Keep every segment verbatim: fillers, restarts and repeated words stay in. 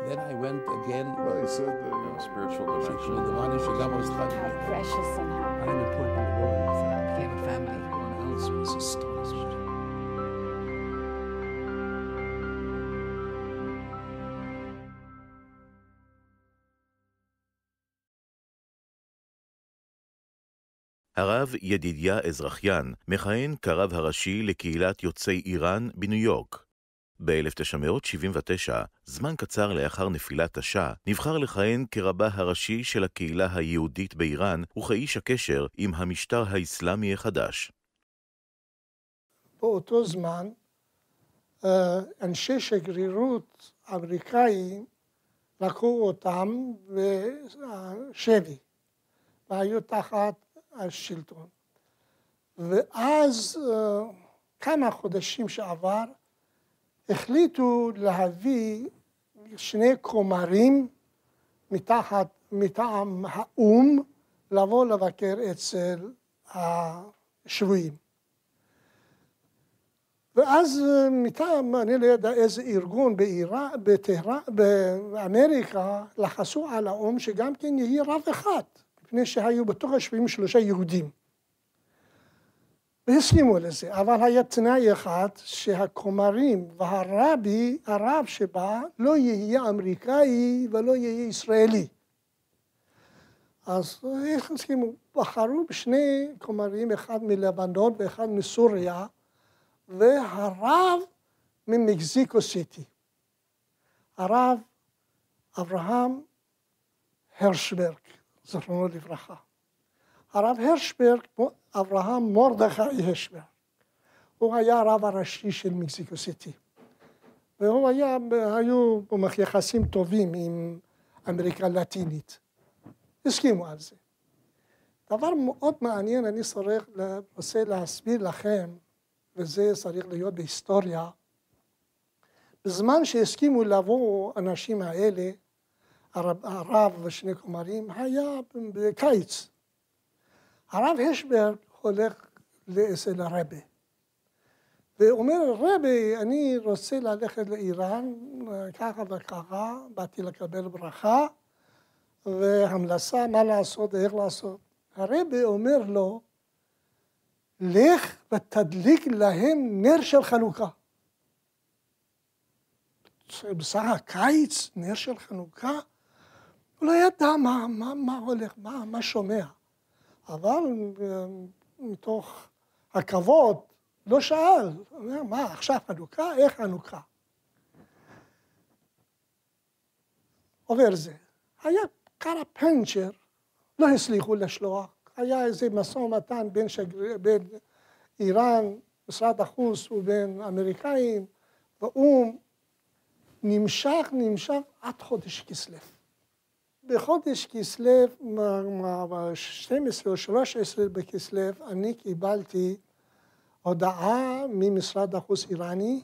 Then I went again. Well, he said, uh, you know, spiritual dimension. למען שגם אותך. How precious and how I'm important in the world. we have a family. Everyone else was astonishment. הרב ידידיה אזרחיין מכהן כרב הראשי לקהילת יוצאי איראן בניו יורק. ב-אלף תשע מאות שבעים ותשע, זמן קצר לאחר נפילת השאה, נבחר לכהן כרבה הראשי של הקהילה היהודית באיראן וכאיש הקשר עם המשטר האסלאמי החדש. באותו זמן, אנשי שגרירות אמריקאים לקחו אותם בשבי, והיו תחת השלטון. ואז כמה חודשים שעבר, החליטו להביא שני כומרים מתחת, מטעם האום, לבוא לבקר אצל השבויים. ואז מטעם, אני לא יודע איזה ארגון בעירה, בטהרן, באמריקה, לחסו על האום שגם כן יהיה רב אחד, מפני שהיו בתוך השבויים שלושה יהודים. והסכימו לזה, אבל היה תנאי אחד שהכומרים והרבי, הרב שבא, לא יהיה אמריקאי ולא יהיה ישראלי. אז איך הסכימו? בחרו בשני כומרים, אחד מלבנון ואחד מסוריה, והרב ממקסיקו סיטי. הרב אברהם הרשברג, זכרונו לברכה. הרב הרשברג, אברהם מרדכי הרשברג, הוא היה הרב הראשי של מקסיקו סיטי. והוא היה, היו יחסים טובים עם אמריקה הלטינית. הסכימו על זה. דבר מאוד מעניין, אני צריך, רוצה להסביר לכם, וזה צריך להיות בהיסטוריה. בזמן שהסכימו לבוא האנשים האלה, הרב, הרב ושני כומרים, היה בקיץ. הרב הרשברג הולך אצל הרבי, ואומר, רבי, אני רוצה ללכת לאיראן, ככה וככה, באתי לקבל ברכה, והמלצה מה לעשות, איך לעשות. הרבי אומר לו, לך ותדליק להם נר של חנוכה. בסך הקיץ, נר של חנוכה, הוא לא ידע מה, מה, מה הולך, מה, מה שומע. אבל מתוך הכבוד לא שאל, אומר, מה, עכשיו חנוכה? איך חנוכה? עובר זה. היה קרה פנצ'ר, לא הצליחו לשלוח. היה איזה משא ומתן בין, שגר... בין איראן, משרד החוץ ובין אמריקאים, ואום נמשך, נמשך עד חודש כסלו. בחודש כסלו, שתים עשרה או שלוש עשרה בכסלו, אני קיבלתי הודעה ממשרד החוץ איראני,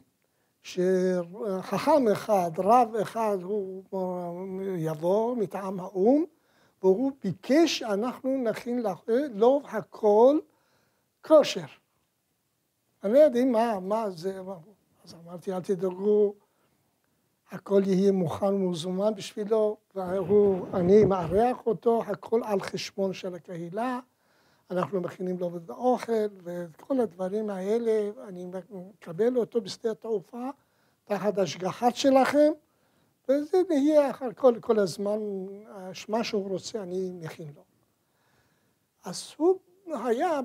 שחכם אחד, רב אחד, הוא יבוא מטעם האום, והוא ביקש שאנחנו נכין לו הכל כושר. אני לא יודעים מה, מה זה, אז אמרתי, אל תדאגו, הכל יהיה מוכן ומזומן בשבילו, והוא, אני מארח אותו, הכל על חשבון של הקהילה, אנחנו מכינים לו את האוכל, וכל הדברים האלה, אני מקבל אותו בשדה התעופה, תחת השגחה שלכם, וזה נהיה אחר כל, כל הזמן, מה שהוא רוצה, אני מכין לו. אז הוא היה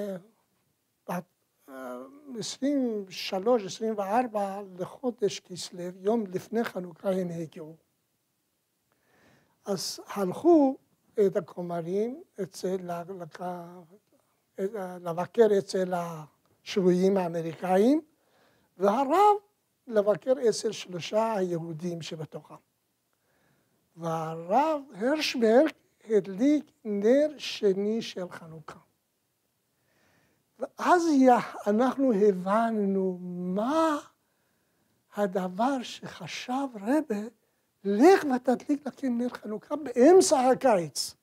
ב-עשרים ושלוש עשרים וארבע לחודש כסלו, יום לפני חנוכה הם הגיעו. אז הלכו את הכומרים אצל, לבקר אצל השבויים האמריקאים, והרב לבקר אצל שלושה היהודים שבתוכם. והרב הרשברג הדליק נר שני של חנוכה. ואז אנחנו הבנו מה הדבר שחשב רבי, לך ותדליק לכם נר חנוכה באמצע הקיץ.